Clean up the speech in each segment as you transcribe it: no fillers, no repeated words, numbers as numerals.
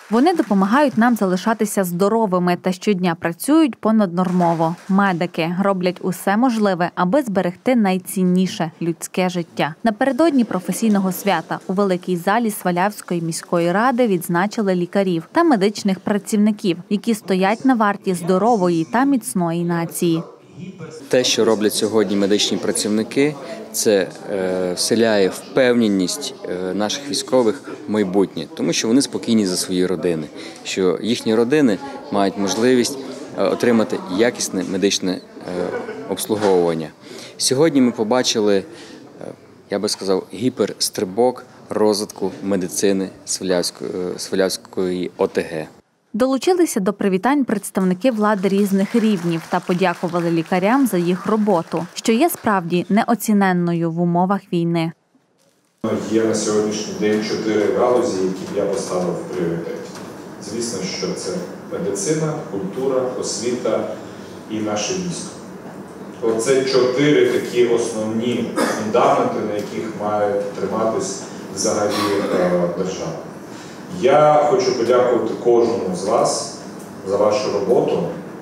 Вони допомагають нам залишатися здоровими та щодня працюють понаднормово. Медики роблять усе можливе, аби зберегти найцінніше – людське життя. Напередодні професійного свята у великій залі Свалявської міської ради відзначили лікарів та медичних працівників, які стоять на варті здорової та міцної нації. Те, що роблять сьогодні медичні працівники, це вселяє впевненість наших військових в майбутнє, тому що вони спокійні за свої родини, що їхні родини мають можливість отримати якісне медичне обслуговування. Сьогодні ми побачили, я би сказав, гіперстрибок розвитку медицини Свалявської ОТГ. Долучилися до привітань представники влади різних рівнів та подякували лікарям за їх роботу, що є справді неоціненною в умовах війни. Є на сьогоднішній день 4 галузі, які б я поставив в пріоритеті. Звісно, що це медицина, культура, освіта і наше військо. Оце 4 такі основні фундаменти, на яких має триматись взагалі держава. Я хочу подякувати кожному з вас за вашу роботу,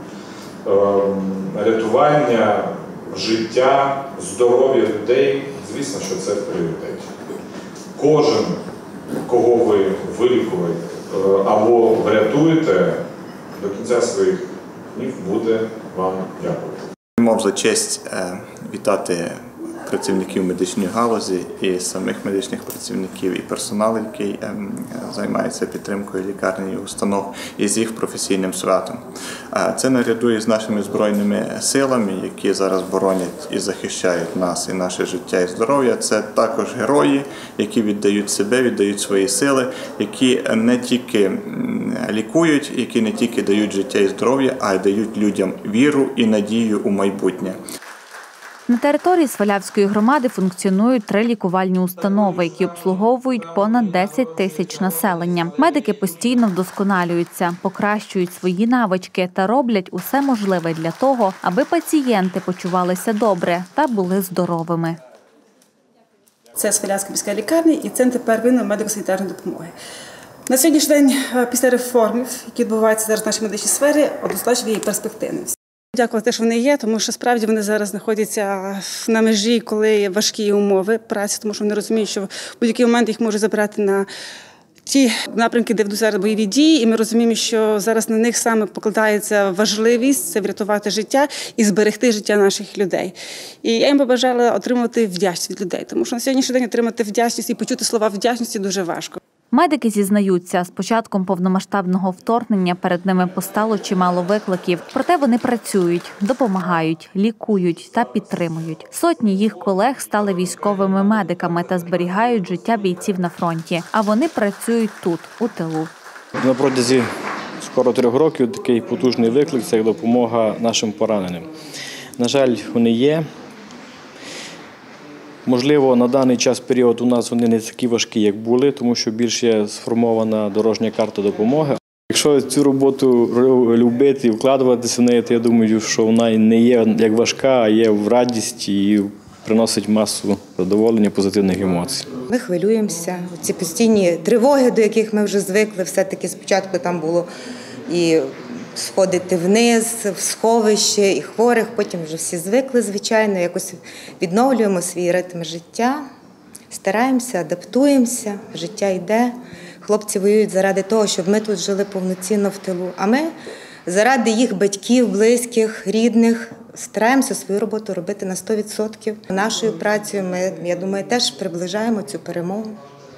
рятування життя, здоров'я людей, звісно, що це в пріоритеті. Кожен, кого ви вилікуєте або врятуєте, до кінця своїх днів буде вам дякувати. Мав за честь вітати працівників медичної галузі і самих медичних працівників, і персоналу, який займається підтримкою лікарні і установ, і з їх професійним святом. Це наряду із нашими Збройними силами, які зараз боронять і захищають нас, і наше життя і здоров'я. Це також герої, які віддають себе, віддають свої сили, які не тільки лікують, які не тільки дають життя і здоров'я, а й дають людям віру і надію у майбутнє. На території Свалявської громади функціонують 3 лікувальні установи, які обслуговують понад 10 тисяч населення. Медики постійно вдосконалюються, покращують свої навички та роблять усе можливе для того, аби пацієнти почувалися добре та були здоровими. Це Свалявська міська лікарня і Центр первинної медико-санітарної допомоги. На сьогоднішній день, після реформів, які відбуваються зараз в нашій медичній сфері, однозначно є перспективність. Дякую за те, що вони є, тому що справді вони зараз знаходяться на межі, коли є важкі умови праці, тому що вони розуміють, що в будь-який момент їх можуть забрати на ті напрямки, де ведуть зараз бойові дії, і ми розуміємо, що зараз на них саме покладається важливість – це врятувати життя і зберегти життя наших людей. І я їм побажала отримати вдячність від людей, тому що на сьогоднішній день отримати вдячність і почути слова вдячності дуже важко. Медики зізнаються, з початком повномасштабного вторгнення перед ними постало чимало викликів. Проте вони працюють, допомагають, лікують та підтримують. Сотні їх колег стали військовими медиками та зберігають життя бійців на фронті. А вони працюють тут, у тилу. На протязі скоро 3 років такий потужний виклик – це допомога нашим пораненим. На жаль, вони є. Можливо, на даний час період у нас вони не такі важкі, як були, тому що більше сформована дорожня карта допомоги. Якщо цю роботу любити і вкладуватися в неї, то я думаю, що вона не є як важка, а є в радість і приносить масу задоволення, позитивних емоцій. Ми хвилюємося. Ці постійні тривоги, до яких ми вже звикли, все-таки спочатку там було і сходити вниз, в сховище, і хворих, потім вже всі звикли, звичайно, якось відновлюємо свій ритм життя, стараємося, адаптуємося, життя йде. Хлопці воюють заради того, щоб ми тут жили повноцінно в тилу, а ми заради їх батьків, близьких, рідних стараємося свою роботу робити на 100%. Нашою працею ми, я думаю, теж приближаємо цю перемогу.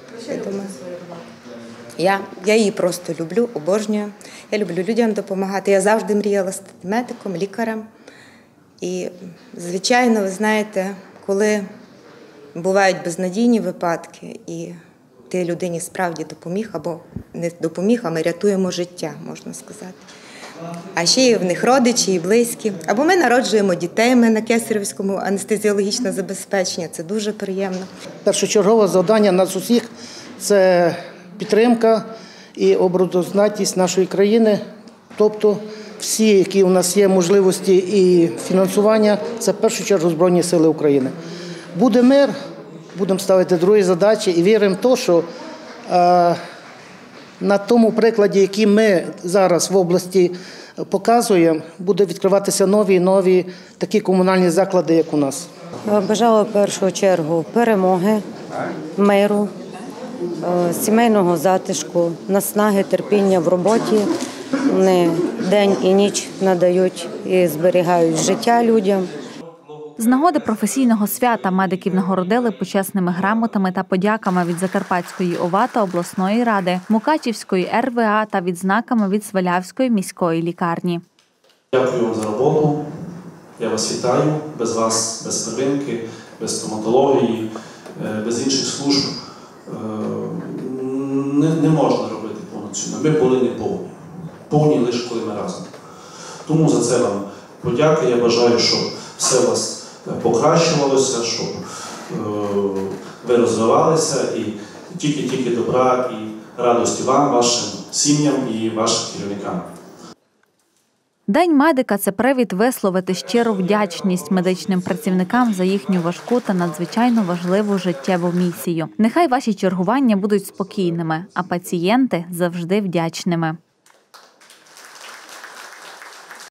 Я її просто люблю, обожнюю. Я люблю людям допомагати. Я завжди мріяла стати медиком, лікарем. І, звичайно, ви знаєте, коли бувають безнадійні випадки, і ти людині справді допоміг, або не допоміг, а ми рятуємо життя, можна сказати. А ще є в них родичі і близькі. Або ми народжуємо дітей, ми на кесарівському анестезіологічне забезпечення. Це дуже приємно. Першочергове завдання нас усіх – це підтримка і обороноздатність нашої країни. Тобто всі, які у нас є можливості і фінансування, це в першу чергу Збройні Сили України. Буде мир, будемо ставити другі задачі і віримо в те, що На тому прикладі, який ми зараз в області показуємо, буде відкриватися нові і нові такі комунальні заклади, як у нас. Бажала в першу чергу перемоги, миру, сімейного затишку, наснаги, терпіння в роботі. Вони день і ніч надають і зберігають життя людям. З нагоди професійного свята медиків нагородили почесними грамотами та подяками від Закарпатської ОВА та обласної ради, Мукачівської РВА та відзнаками від Свалявської міської лікарні. Дякую вам за роботу. Я вас вітаю. Без вас, без первинки, без стоматології, без інших служб не можна робити повноцінно. Ми були не повні. Повні лише коли ми разом. Тому за це вам подяка. Я бажаю, щоб все у вас покращувалося, щоб ви розвивалися і тільки добра і радості вам, вашим сім'ям і вашим керівникам. День медика – це привід висловити щиру вдячність медичним працівникам за їхню важку та надзвичайно важливу життєву місію. Нехай ваші чергування будуть спокійними, а пацієнти – завжди вдячними.